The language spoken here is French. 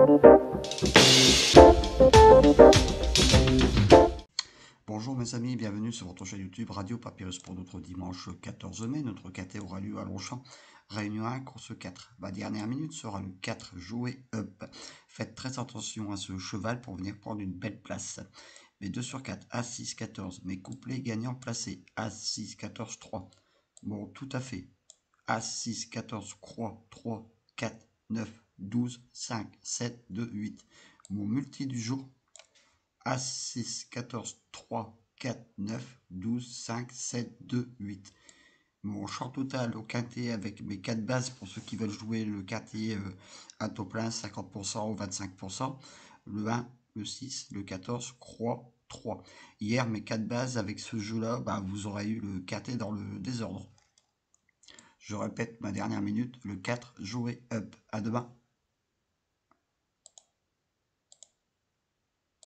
Bonjour mes amis, bienvenue sur votre chaîne YouTube Radio Papyrus pour notre dimanche 14 mai. Notre KT aura lieu à Longchamp, Réunion 1, course 4. Ma dernière minute sera le 4, joué up. Faites très attention à ce cheval pour venir prendre une belle place. Mes 2 sur 4, A6, 14. Mes couplets gagnants placés, A6, 14, 3. Bon, tout à fait. A6, 14, croix, 3, 4, 9, 12, 5, 7, 2, 8. Mon multi du jour, A6, 14, 3, 4, 9, 12, 5, 7, 2, 8. Mon short total au quintet avec mes 4 bases pour ceux qui veulent jouer le quintet à taux plein, 50% ou 25%. Le 1, le 6, le 14, croix, 3. Hier, mes 4 bases avec ce jeu-là, vous aurez eu le quintet dans le désordre. Je répète ma dernière minute, le 4, joué up. À demain.